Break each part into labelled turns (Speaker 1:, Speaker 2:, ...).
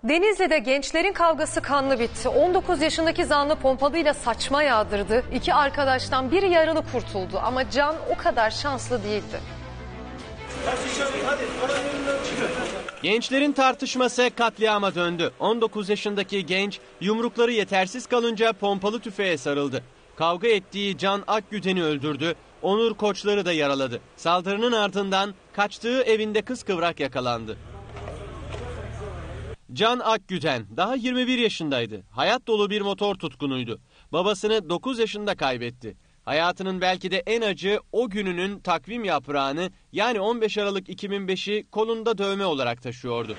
Speaker 1: Denizli'de gençlerin kavgası kanlı bitti. 19 yaşındaki zanlı pompalıyla saçma yağdırdı. İki arkadaştan biri yaralı kurtuldu ama Can o kadar şanslı değildi.
Speaker 2: Gençlerin tartışması katliama döndü. 19 yaşındaki genç yumrukları yetersiz kalınca pompalı tüfeğe sarıldı. Kavga ettiği Can Akgüden'i öldürdü. Onur Koçlar'ı da yaraladı. Saldırının ardından kaçtığı evinde kıskıvrak yakalandı. Can Akgüden daha 21 yaşındaydı. Hayat dolu bir motor tutkunuydu. Babasını 9 yaşında kaybetti. Hayatının belki de en acı o gününün takvim yaprağını, yani 15 Aralık 2005'i kolunda dövme olarak taşıyordu.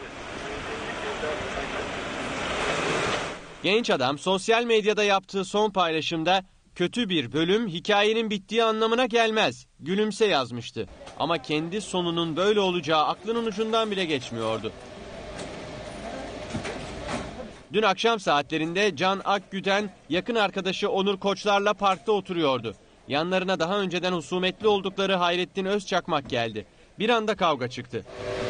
Speaker 2: Genç adam sosyal medyada yaptığı son paylaşımda "Kötü bir bölüm hikayenin bittiği anlamına gelmez. Gülümse" yazmıştı. Ama kendi sonunun böyle olacağı aklının ucundan bile geçmiyordu. Dün akşam saatlerinde Can Akgüden yakın arkadaşı Onur Koçlar'la parkta oturuyordu. Yanlarına daha önceden husumetli oldukları Hayrettin Özçakmak geldi. Bir anda kavga çıktı.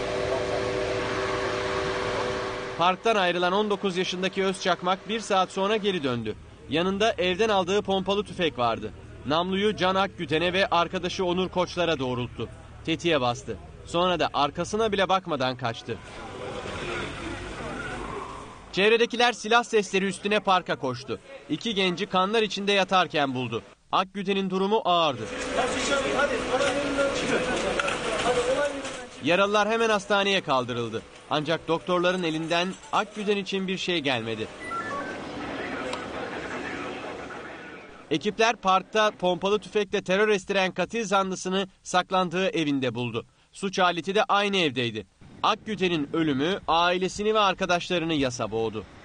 Speaker 2: Parktan ayrılan 19 yaşındaki Özçakmak 1 saat sonra geri döndü. Yanında evden aldığı pompalı tüfek vardı. Namluyu Can Akgüden'e ve arkadaşı Onur Koçlar'a doğrulttu. Tetiğe bastı. Sonra da arkasına bile bakmadan kaçtı. Çevredekiler silah sesleri üstüne parka koştu. İki genci kanlar içinde yatarken buldu. Akgüden'in durumu ağırdı. Yaralılar hemen hastaneye kaldırıldı. Ancak doktorların elinden Akgüden için bir şey gelmedi. Ekipler parkta pompalı tüfekle terör estiren katil zanlısını saklandığı evinde buldu. Suç aleti de aynı evdeydi. Akgüden'in ölümü ailesini ve arkadaşlarını yasa boğdu.